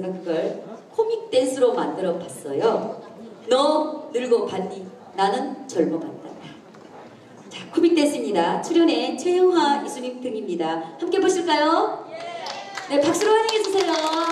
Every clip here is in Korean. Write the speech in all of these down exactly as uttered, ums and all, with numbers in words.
제가 그걸 코믹 댄스로 만들어 봤어요. 너 늙어 봤니? 나는 젊어간다. 자, 코믹 댄스입니다. 출연해 최영화, 이수님 등입니다. 함께 보실까요? 네, 박수로 환영해 주세요.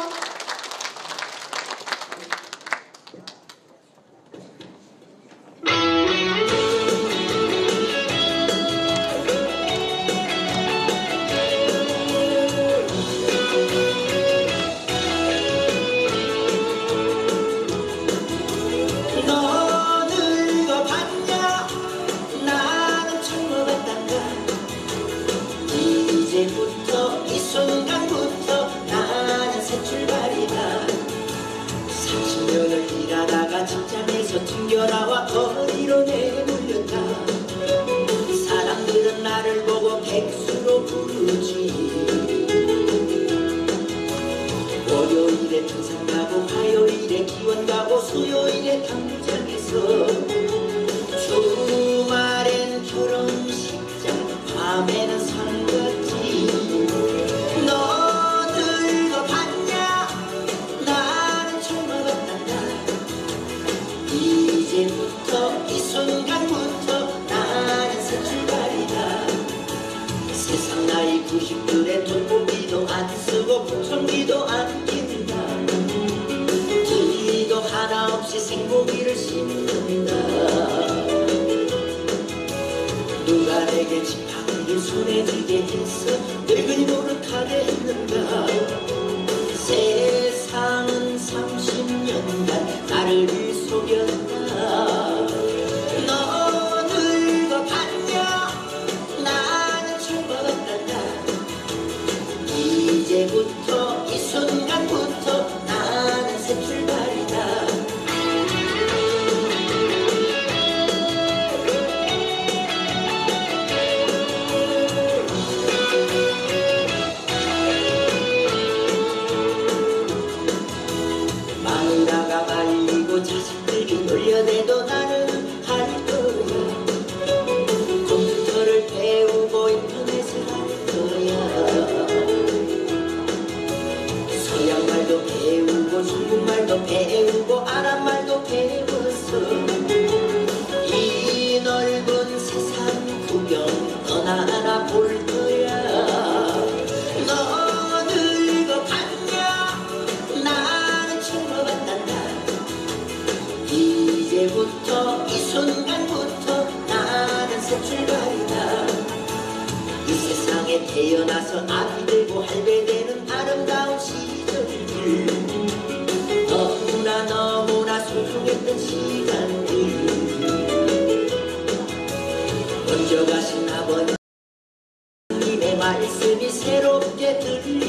이제부터 이 순간부터 나는 새 출발이다. 삼십 년을 일하다가 직장에서 튕겨나와 거리로 내몰렸다. 사람들은 나를 보고 백수로 부르지. 월요일에 등산 가고 화요일에 기원 가고 수요일에 당구장에서 주말엔 결혼식장 밤에는 상가집. 너 늙어봤냐? 나는 젊어봤단다. 이제부터 이 순간부터 나는 새 출발이다. 세상 나이 구십들에 돈봉기도 안 쓰고 풍선기도 안 끼는다. 기도 하나 없이 생고기를 심는다. 누가 내게 지팡이를 손에 쥐게 했어? 늙은이 노릇하게 했는가? 세상은 삼십 년간 나를 속였다. 너 늙어봤냐? 나는 젊어봤단다. 이제부터 이 순간부터 나는 새 출발이다. 마누라가 말리고 자식들이 놀려대도 나는 할 거야. 컴퓨터를 배우고 인터넷을 할 거야. 서양말도 배우고 중국말도 배우고 아랍말도 배웠어. 이 넓은 세상 구경 떠나나 볼 거야. 너 늙어봤냐? 나는 젊어봤단다. 이제부터 이 순간부터 나는 새 출발이다. 이 세상에 태어나서 아기 되고 할배 되는 아름다운 시절들, 너무나 너무나 소중했던 시간들. 먼저 가신 아버님의 말씀이 새롭게 들려.